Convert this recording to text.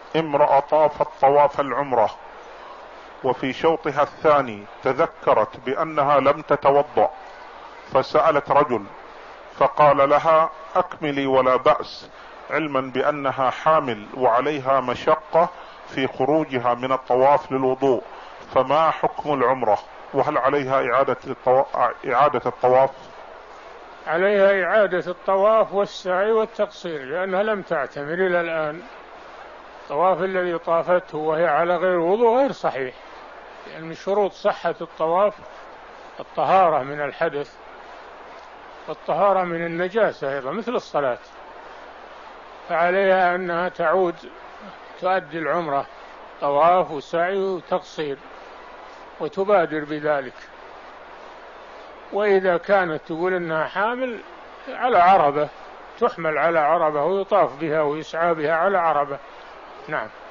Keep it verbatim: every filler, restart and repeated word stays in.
امرأة طافت طواف العمرة وفي شوطها الثاني تذكرت بأنها لم تتوضأ، فسألت رجل فقال لها أكملي ولا بأس، علما بأنها حامل وعليها مشقة في خروجها من الطواف للوضوء، فما حكم العمرة؟ وهل عليها إعادة الطواف؟ إعادة الطواف؟ عليها إعادة الطواف والسعي والتقصير، لأنها لم تعتمر إلى الآن. الطواف الذي طافته وهي على غير وضوء غير صحيح، لأن من شروط صحة الطواف الطهارة من الحدث والطهارة من النجاسة أيضا مثل الصلاة، فعليها أنها تعود تؤدي العمرة طواف وسعي وتقصير وتبادر بذلك. وإذا كانت تقول أنها حامل على عربة، تحمل على عربة ويطاف بها ويسعى بها على عربة. نعم.